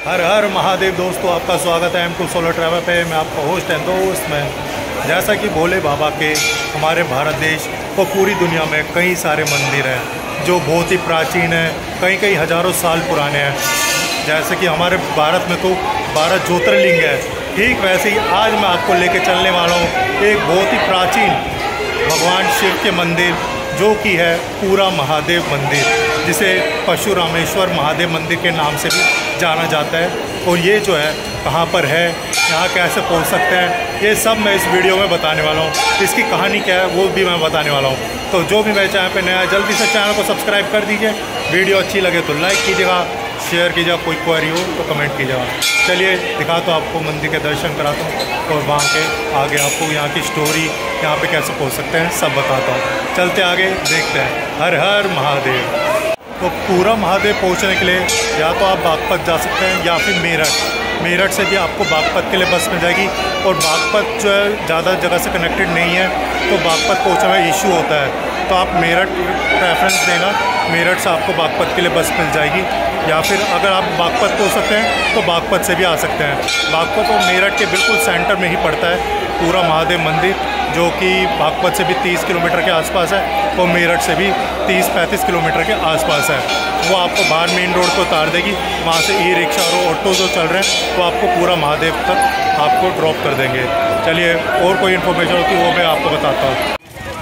हर हर महादेव दोस्तों, आपका स्वागत है M2 सोलो ट्रैवल पे। मैं आपका होस्ट एंड दोस्त मैं। जैसा कि भोले बाबा के हमारे भारत देश और पूरी दुनिया में कई सारे मंदिर हैं जो बहुत ही प्राचीन हैं, कई हज़ारों साल पुराने हैं। जैसे कि हमारे भारत में तो 12 ज्योतिर्लिंग है, ठीक वैसे ही आज मैं आपको लेके चलने वाला हूँ एक बहुत ही प्राचीन भगवान शिव के मंदिर जो कि है पूरा महादेव मंदिर, जिसे परशुरामेश्वर महादेव मंदिर के नाम से भी जाना जाता है। और ये जो है कहाँ पर है, यहाँ कैसे पहुँच सकते हैं, ये सब मैं इस वीडियो में बताने वाला हूँ। इसकी कहानी क्या है वो भी मैं बताने वाला हूँ। तो जो भी मेरे चैनल पे नया है जल्दी से चैनल को सब्सक्राइब कर दीजिए। वीडियो अच्छी लगे तो लाइक कीजिएगा, शेयर कीजिएगा, कोई क्वेरी हो तो कमेंट कीजिएगा। चलिए दिखाता हूँ आपको, मंदिर के दर्शन कराता हूँ और वहाँ के आगे आपको यहाँ की स्टोरी, यहाँ पे कैसे पहुँच सकते हैं सब बताता हूँ। चलते आगे देखते हैं। हर हर महादेव। तो पूरा महादेव पहुँचने के लिए या तो आप बागपत जा सकते हैं या फिर मेरठ से भी आपको बागपत के लिए बस मिल जाएगी। और बागपत जो है ज़्यादा जगह से कनेक्टेड नहीं है तो बागपत पहुँचने में इशू होता है, तो आप मेरठ प्रेफरेंस देना। मेरठ से आपको बागपत के लिए बस मिल जाएगी। या फिर अगर आप बागपत पहुँच सकते हैं तो बागपत से भी आ सकते हैं। बागपत और मेरठ के बिल्कुल सेंटर में ही पड़ता है पूरा महादेव मंदिर, जो कि बागपत से भी 30 किलोमीटर के आसपास है और मेरठ से भी 30-35 किलोमीटर के आसपास है। वो आपको बाहर मेन रोड पर उतार देगी, वहाँ से ई रिक्शा और ऑटो जो चल रहे हैं वो आपको पूरा महादेव तक आपको ड्रॉप कर देंगे। चलिए और कोई इन्फॉर्मेशन होती है वो मैं आपको बताता हूँ।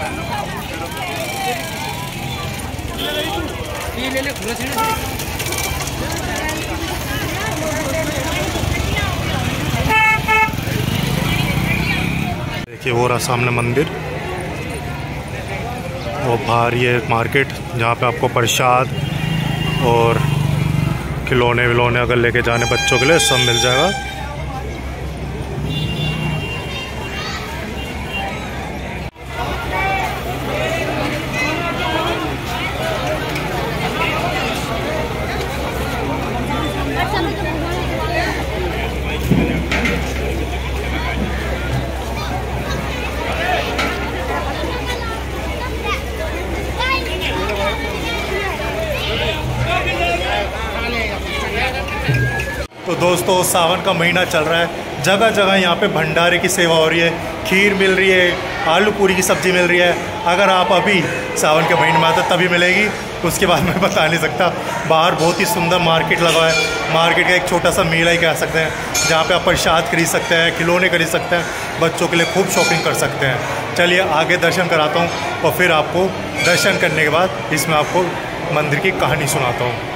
देखिए वो रहा सामने मंदिर और बाहर ये मार्केट जहाँ पे आपको प्रसाद और खिलौने विलौने अगर लेके जाने बच्चों के लिए सब मिल जाएगा। तो दोस्तों सावन का महीना चल रहा है, जगह जगह यहाँ पे भंडारे की सेवा हो रही है, खीर मिल रही है, आलू पूरी की सब्ज़ी मिल रही है। अगर आप अभी सावन के महीने में आते तभी मिलेगी, उसके बाद मैं बता नहीं सकता। बाहर बहुत ही सुंदर मार्केट लगा है, मार्केट का एक छोटा सा मेला ही कह सकते हैं, जहाँ पे आप प्रसाद खरीद सकते हैं, खिलौने खरीद सकते हैं, बच्चों के लिए खूब शॉपिंग कर सकते हैं। चलिए आगे दर्शन कराता हूँ और फिर आपको दर्शन करने के बाद इसमें आपको मंदिर की कहानी सुनाता हूँ।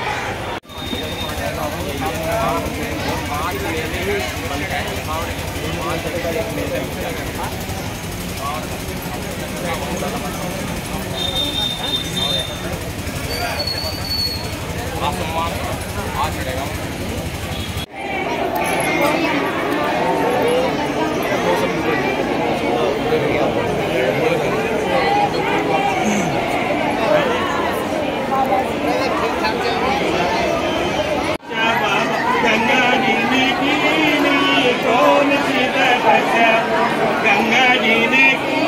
गंगा जी ने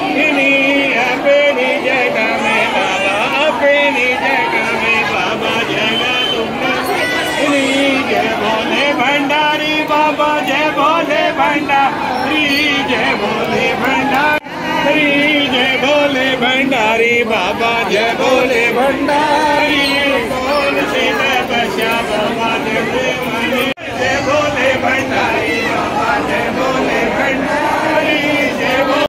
अपनी जगह में बाबा, अपनी जगह में बाबा, जगह तुमने जय भोले भंडारी बाबा, जय भोले भंडारी, जय भोले भंडारी, जय भोले भंडारी बाबा, जय भोले भंडारी, कौन सी तपस्या बाबा, जय भोले भंडारी बाबा, जय भोले भंडारी, जय भोले।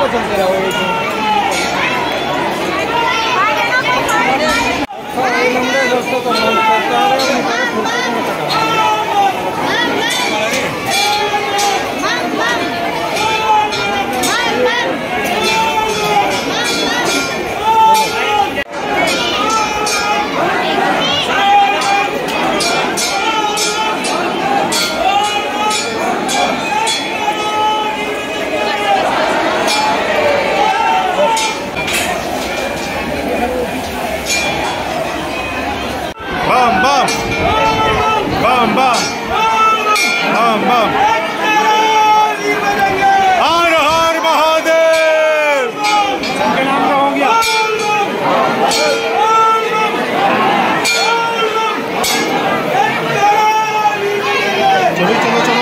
चलते रहो बम बम बम बम बम बम। हर हर महादेव। उनके नाम का हो गया। चलो चलो चलो।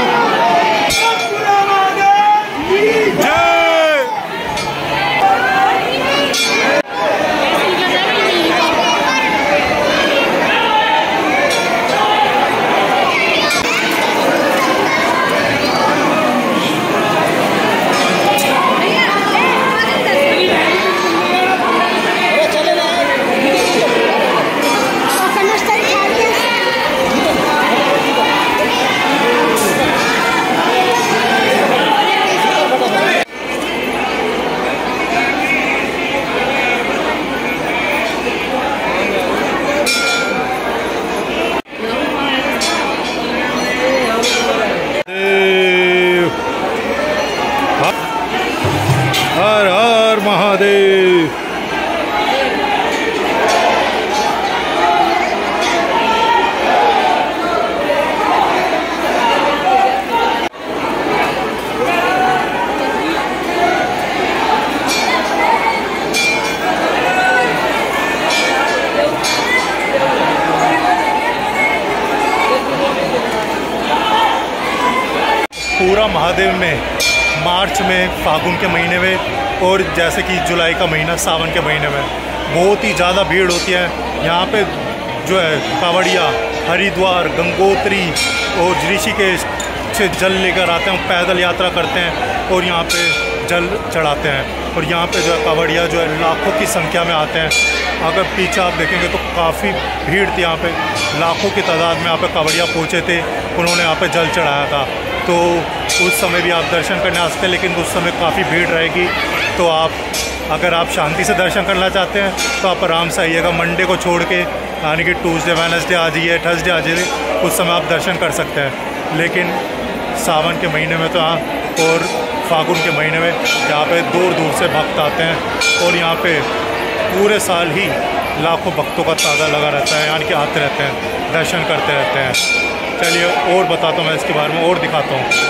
हर हर महादेव। पूरा महादेव में मार्च में, फागुन के महीने में और जैसे कि जुलाई का महीना सावन के महीने में बहुत ही ज़्यादा भीड़ होती है। यहाँ पे जो है कांवड़िया हरिद्वार, गंगोत्री और ऋषिकेश से जल लेकर आते हैं, पैदल यात्रा करते हैं और यहाँ पे जल चढ़ाते हैं। और यहाँ पे जो है कांवड़िया जो है लाखों की संख्या में आते हैं। अगर पीछे आप देखेंगे तो काफ़ी भीड़ थी यहाँ पे, लाखों की तादाद में यहाँ पे कांवड़िया पहुँचे थे, उन्होंने यहाँ पे जल चढ़ाया था। तो उस समय भी आप दर्शन करने आ सकते हैं, लेकिन उस समय काफ़ी भीड़ रहेगी। तो आप अगर आप शांति से दर्शन करना चाहते हैं तो आप आराम से आइएगा, मंडे को छोड़ के, यानी कि ट्यूसडे वेडनेसडे आ जाइए, थर्सडे आ जाइए, उस समय आप दर्शन कर सकते हैं। लेकिन सावन के महीने में तो और फागुन के महीने में यहाँ पे दूर दूर से भक्त आते हैं और यहाँ पे पूरे साल ही लाखों भक्तों का तांता लगा रहता है, यानी कि आते रहते हैं, दर्शन करते रहते हैं। चलिए और बताता हूँ मैं इसके बारे में और दिखाता हूँ।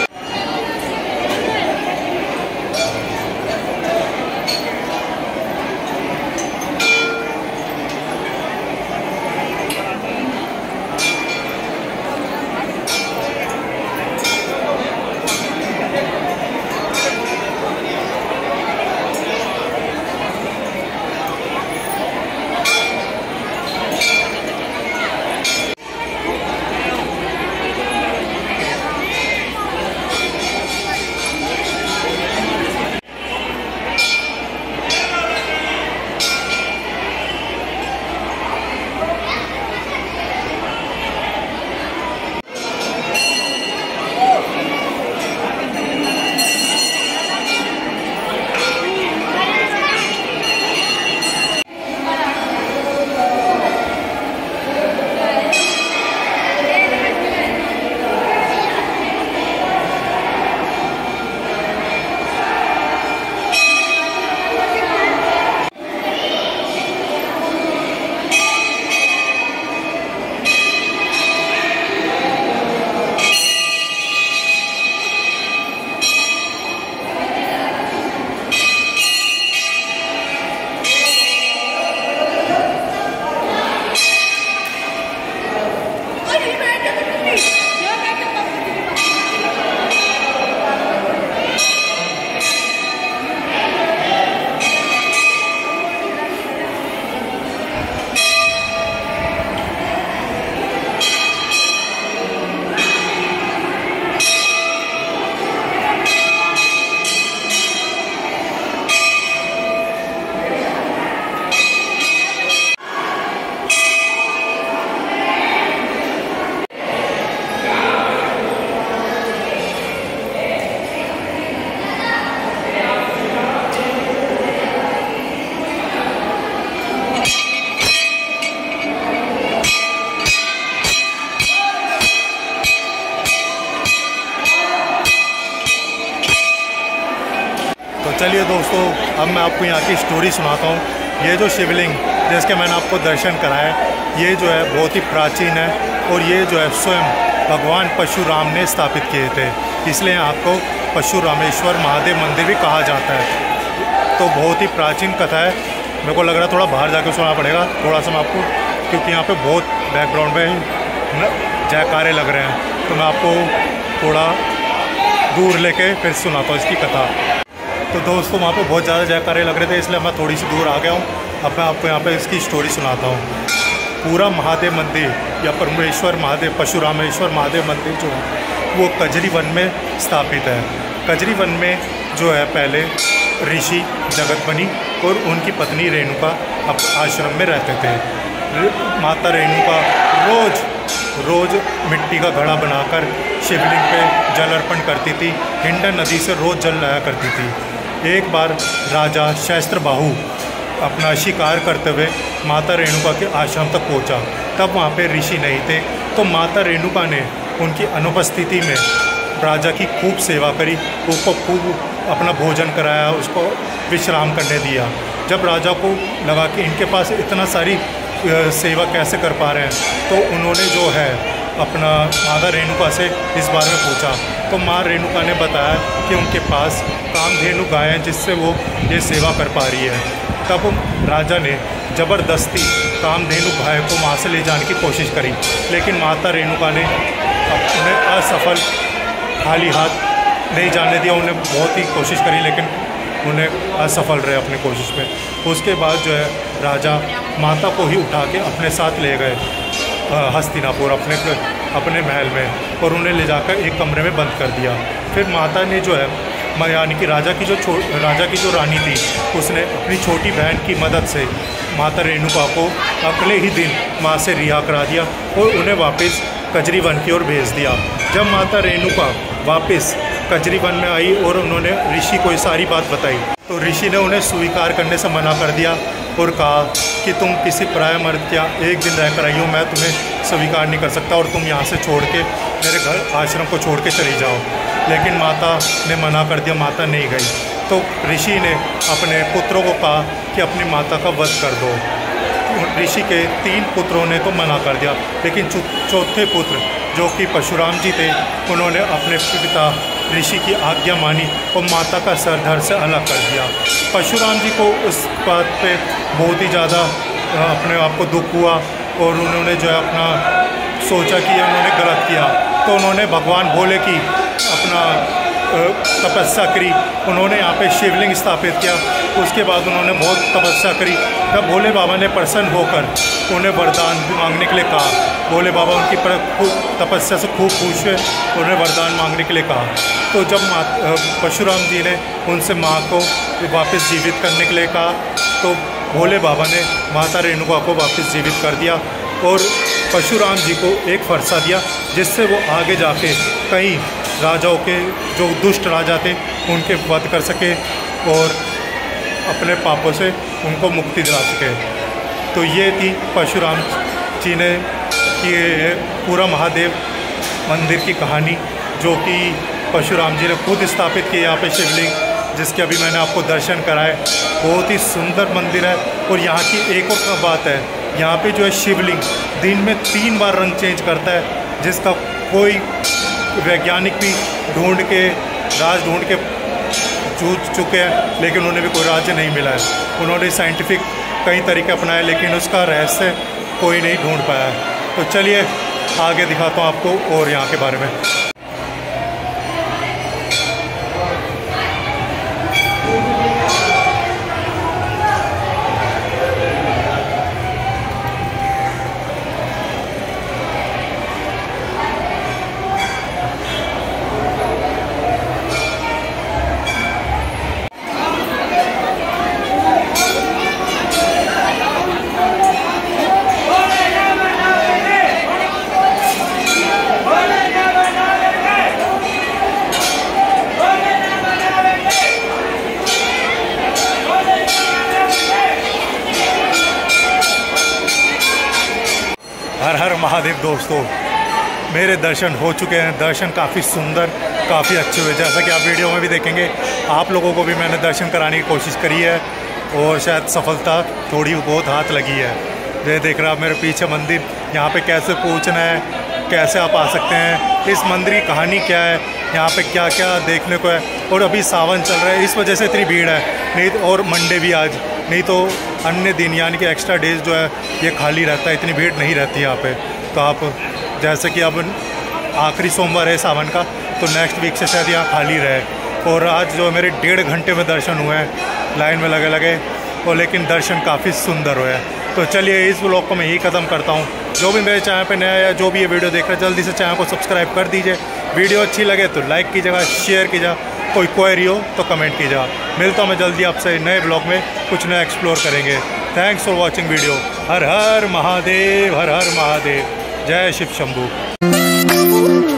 चलिए दोस्तों, अब मैं आपको यहाँ की स्टोरी सुनाता हूँ। ये जो शिवलिंग जिसके मैंने आपको दर्शन कराया, ये जो है बहुत ही प्राचीन है और ये जो है स्वयं भगवान परशुराम ने स्थापित किए थे, इसलिए आपको परशुरामेश्वर महादेव मंदिर भी कहा जाता है। तो बहुत ही प्राचीन कथा है। मेरे को लग रहा है थोड़ा बाहर जाकर सुनना पड़ेगा थोड़ा सा मैं आपको, क्योंकि यहाँ पे बहुत बैकग्राउंड में जयकारे लग रहे हैं, तो मैं आपको थोड़ा दूर लेके फिर सुनाता हूँ इसकी कथा। तो दोस्तों वहाँ पे बहुत ज़्यादा जयकारे लग रहे थे, इसलिए मैं थोड़ी सी दूर आ गया हूँ। अब मैं आपको यहाँ पे इसकी स्टोरी सुनाता हूँ। पूरा महादेव मंदिर या परमेश्वर महादेव परशुरामेश्वर महादेव मंदिर जो है वो कजरी वन में स्थापित है। कजरी वन में जो है पहले ऋषि जगतमणि और उनकी पत्नी रेणुका आश्रम में रहते थे। माता रेणुका रोज़ मिट्टी का घड़ा बनाकर शिवलिंग पे जल अर्पण करती थी। हिंडन नदी से रोज़ जल लाया करती थी। एक बार राजा सहस्त्रबाहु अपना शिकार करते हुए माता रेणुका के आश्रम तक पहुंचा। तब वहाँ पे ऋषि नहीं थे, तो माता रेणुका ने उनकी अनुपस्थिति में राजा की खूब सेवा करी, उसको खूब अपना भोजन कराया, उसको विश्राम करने दिया। जब राजा को लगा कि इनके पास इतना सारी सेवा कैसे कर पा रहे हैं, तो उन्होंने जो है अपना माता रेणुका से इस बारे में पूछा। तो माँ रेणुका ने बताया कि उनके पास कामधेनु गाय हैं जिससे वो ये सेवा कर पा रही है। तब राजा ने ज़बरदस्ती कामधेनु गाय को वहाँ से ले जाने की कोशिश करी, लेकिन माता रेणुका ने उन्हें असफल खाली हाथ नहीं जाने दिया। उन्हें बहुत ही कोशिश करी, लेकिन उन्हें असफल रहे अपनी कोशिश में। उसके बाद जो है राजा माता को ही उठा के अपने साथ ले गए हस्तिनापुर अपने महल में, और उन्हें ले जाकर एक कमरे में बंद कर दिया। फिर माता ने जो है यानी कि राजा की जो रानी थी, उसने अपनी छोटी बहन की मदद से माता रेणुका को अगले ही दिन माँ से रिहा करा दिया और उन्हें वापस कजरी वन की ओर भेज दिया। जब माता रेणुका वापस कजरी वन में आई और उन्होंने ऋषि को ये सारी बात बताई, तो ऋषि ने उन्हें स्वीकार करने से मना कर दिया और कहा कि तुम किसी पराया मर्द क्या एक दिन रहकर आई हो, मैं तुम्हें स्वीकार नहीं कर सकता और तुम यहाँ से छोड़ के मेरे घर आश्रम को छोड़ के चली जाओ। लेकिन माता ने मना कर दिया, माता नहीं गई। तो ऋषि ने अपने पुत्रों को कहा कि अपनी माता का वध कर दो। ऋषि के 3 पुत्रों ने तो मना कर दिया, लेकिन चौथे पुत्र जो कि परशुराम जी थे, उन्होंने अपने पिता ऋषि की आज्ञा मानी और माता का सर धड़ से अलग कर दिया। परशुराम जी को उस बात पे बहुत ही ज़्यादा अपने आप को दुख हुआ और उन्होंने जो है अपना सोचा कि उन्होंने गलत किया, तो उन्होंने भगवान भोले की अपना तपस्या करी। उन्होंने यहाँ पे शिवलिंग स्थापित किया। उसके बाद उन्होंने बहुत तपस्या करी। तब भोले बाबा ने प्रसन्न होकर उन्हें वरदान मांगने के लिए कहा। भोले बाबा उनकी तपस्या से खूब खुश हुए, उन्हें वरदान मांगने के लिए कहा। तो जब परशुराम जी ने उनसे माँ को वापस जीवित करने के लिए कहा, तो भोले बाबा ने माता रेणुका को वापस जीवित कर दिया और परशुराम जी को एक फरसा दिया, जिससे वो आगे जाके कई राजाओं के जो दुष्ट राजा थे उनके वध कर सके और अपने पापों से उनको मुक्ति दिला सके। तो ये थी परशुराम जी ने कि पूरा महादेव मंदिर की कहानी, जो कि परशुराम जी ने खुद स्थापित की यहाँ पे शिवलिंग, जिसके अभी मैंने आपको दर्शन कराए। बहुत ही सुंदर मंदिर है। और यहाँ की एक और बात है, यहाँ पे जो है शिवलिंग दिन में 3 बार रंग चेंज करता है, जिसका कोई वैज्ञानिक भी ढूंढ के जूझ चुके हैं, लेकिन उन्हें भी कोई राज्य नहीं मिला है। उन्होंने साइंटिफिक कई तरीके अपनाए, लेकिन उसका रहस्य कोई नहीं ढूंढ पाया है। तो चलिए आगे दिखाता हूँ आपको और यहाँ के बारे में। हर हर महादेव दोस्तों, मेरे दर्शन हो चुके हैं। दर्शन काफ़ी सुंदर, काफ़ी अच्छे हुए, जैसा कि आप वीडियो में भी देखेंगे। आप लोगों को भी मैंने दर्शन कराने की कोशिश करी है और शायद सफलता थोड़ी बहुत हाथ लगी है। ये देख रहा आप मेरे पीछे मंदिर, यहाँ पे कैसे पहुँचना है, कैसे आप आ सकते हैं, इस मंदिर की कहानी क्या है, यहाँ पे क्या क्या देखने को है। और अभी सावन चल रहा है, इस वजह से इतनी भीड़ है, नहीं तो और मंडे भी आज, नहीं तो अन्य दिन यानी कि एक्स्ट्रा डेज जो है ये खाली रहता है, इतनी भीड़ नहीं रहती यहाँ पे। तो आप जैसे कि अब आखिरी सोमवार है सावन का, तो नेक्स्ट वीक से शायद यहाँ खाली रहे। और आज जो मेरे 1.5 घंटे में दर्शन हुए हैं लाइन में लगे और लेकिन दर्शन काफ़ी सुंदर हुए हैं। तो चलिए इस व्लॉग को मैं यही ख़त्म करता हूँ। जो भी मेरे चैनल पे नया है या जो भी ये वीडियो देख रहे हैं, जल्दी से चैनल को सब्सक्राइब कर दीजिए। वीडियो अच्छी लगे तो लाइक कीजिएगा, शेयर कीजिएगा, कोई क्वेरी हो तो कमेंट कीजिएगा। मिलता हूँ मैं जल्दी आपसे नए ब्लॉग में, कुछ नया एक्सप्लोर करेंगे। Thanks for watching video. हर हर महादेव, हर हर महादेव, जय शिव शंभू।